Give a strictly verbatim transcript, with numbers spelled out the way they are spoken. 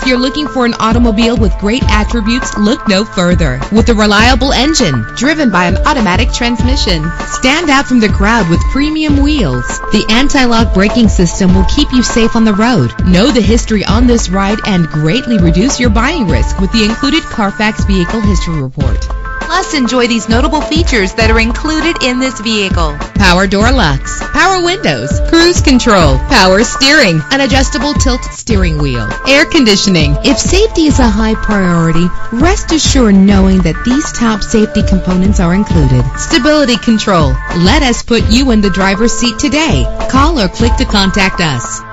you're looking for an automobile with great attributes, look no further. With a reliable engine driven by an automatic transmission, stand out from the crowd with premium wheels. The anti-lock braking system will keep you safe on the road. Know the history on this ride and greatly reduce your buying risk with the included Carfax Vehicle History Report. Plus, enjoy these notable features that are included in this vehicle: power door locks, power windows, cruise control, power steering, an adjustable tilt steering wheel, air conditioning. If safety is a high priority, rest assured knowing that these top safety components are included. Stability control. Let us put you in the driver's seat today. Call or click to contact us.